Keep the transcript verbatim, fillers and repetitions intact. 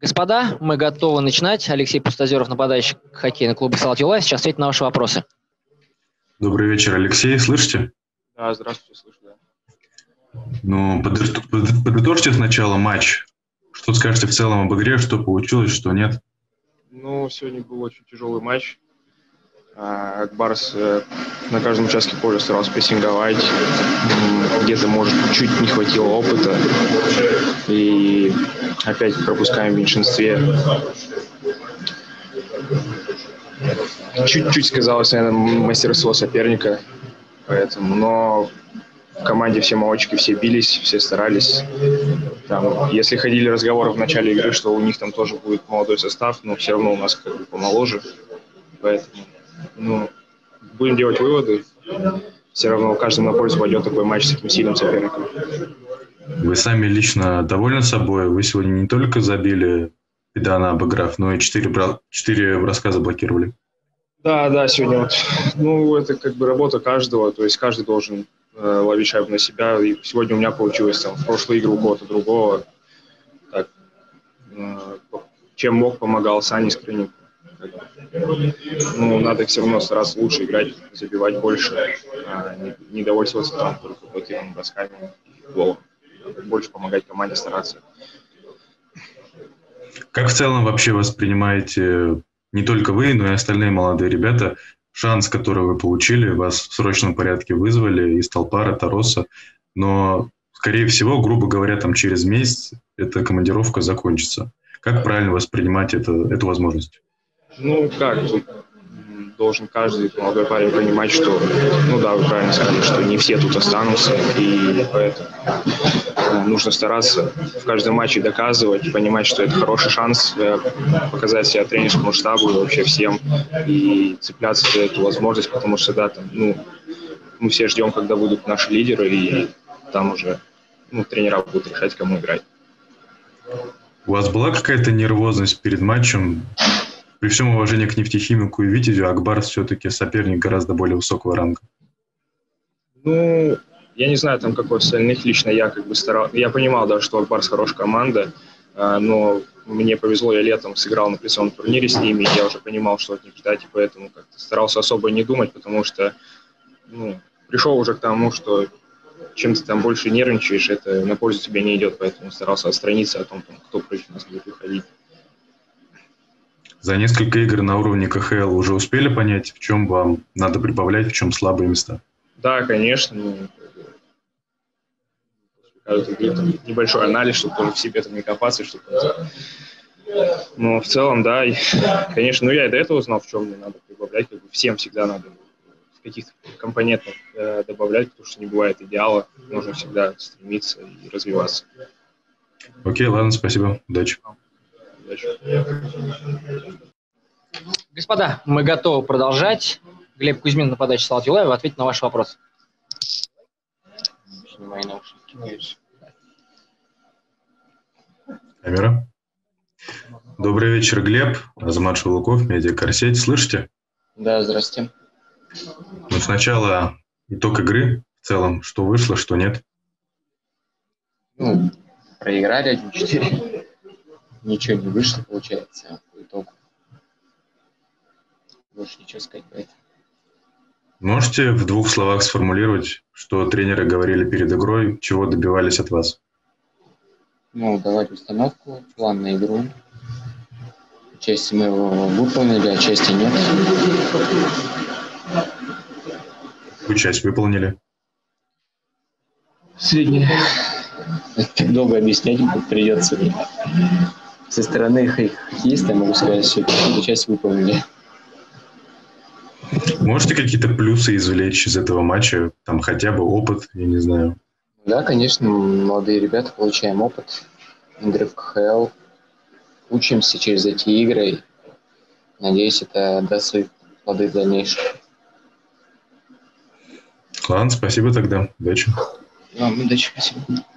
Господа, мы готовы начинать. Алексей Пустозеров, нападающий хоккейного клуба «Салават Юлаев». Сейчас ответит на ваши вопросы. Добрый вечер, Алексей. Слышите? Да, здравствуйте, слышу, да. Ну, подытожьте сначала матч. Что скажете в целом об игре, что получилось, что нет? Ну, сегодня был очень тяжелый матч. Акбарс на каждом участке поля старался прессинговать. Где-то, может, чуть не хватило опыта. И опять пропускаем в меньшинстве. Чуть-чуть сказалось, наверное, мастерство соперника. Поэтому, но в команде все молодчики, все бились, все старались. Там, если ходили разговоры в начале игры, что у них там тоже будет молодой состав, но все равно у нас как бы помоложе. Поэтому, ну, будем делать выводы. Все равно каждому на пользу пойдет такой матч с таким сильным соперником. Вы сами лично довольны собой? Вы сегодня не только забили Педана, обыграв, но и четыре, бра... четыре броска заблокировали. Да, да, сегодня вот, ну, это как бы работа каждого, то есть каждый должен э, ловить шайбу на себя. И сегодня у меня получилось, там, в прошлой игре у кого-то другого. Так, э, чем мог, помогал Саня Скрынник. Ну, надо все равно стараться лучше играть, забивать больше, а не, не довольствоваться там только блокированными бросками и голом. Больше помогать команде стараться. Как в целом вообще воспринимаете не только вы, но и остальные молодые ребята шанс, который вы получили? Вас в срочном порядке вызвали из Талпара, Тароса, но, скорее всего, грубо говоря, там через месяц эта командировка закончится. Как правильно воспринимать это, эту возможность? Ну, как, тут должен каждый молодой парень понимать, что, ну да, вы правильно сказали, что не все тут останутся, и поэтому нужно стараться в каждом матче доказывать, понимать, что это хороший шанс показать себя тренерскому штабу и вообще всем, и цепляться за эту возможность, потому что, да, там, ну, мы все ждем, когда будут наши лидеры, и там уже, ну, тренера будут решать, кому играть. У вас была какая-то нервозность перед матчем? При всем уважении к нефтехимику и Витязю, Акбарс все-таки соперник гораздо более высокого ранга. Ну, я не знаю, там, как у остальных, лично я как бы старался. Я понимал, да, что Акбарс хорошая команда, но мне повезло, я летом сыграл на призовом турнире с ними, и я уже понимал, что от них ждать, и поэтому как-то старался особо не думать, потому что, ну, пришел уже к тому, что чем ты там больше нервничаешь, это на пользу тебе не идет, поэтому старался отстраниться о том, там, кто против нас будет выходить. За несколько игр на уровне ка ха эл уже успели понять, в чем вам надо прибавлять, в чем слабые места? Да, конечно. Ну, небольшой анализ, чтобы тоже в себе там не копаться, чтобы... Но в целом, да, и, конечно, ну я и до этого знал, в чем мне надо прибавлять. Как бы всем всегда надо в каких-то компонентах э, добавлять, потому что не бывает идеала. Нужно всегда стремиться и развиваться. Окей, ладно, спасибо. Удачи. Господа, мы готовы продолжать. Глеб Кузьмин, нападающий «Салават Юлаев», ответит на ваши вопросы. Камера. Добрый вечер, Глеб. Азамат Шелуков, Медиакарсеть. Слышите? Да, здравствуйте. Ну, сначала итог игры в целом. Что вышло, что нет? Ну, проиграли один-четыре. Ничего не вышло, получается, по итогу. Больше ничего сказать про это. Можете в двух словах сформулировать, что тренеры говорили перед игрой, чего добивались от вас? Ну, давать установку, план на игру. Части мы его выполнили, а части нет. Какую часть выполнили? Средняя. Долго объяснять придется. Со стороны хоккеиста могу сказать, что эту часть выполнили. Можете какие-то плюсы извлечь из этого матча? Там хотя бы опыт, я не знаю. Да, конечно, молодые ребята, получаем опыт. Игры в ка ха эл. Учимся через эти игры. Надеюсь, это даст свои плоды в дальнейшем. Ладно, спасибо тогда. Удачи. Вам удачи, спасибо.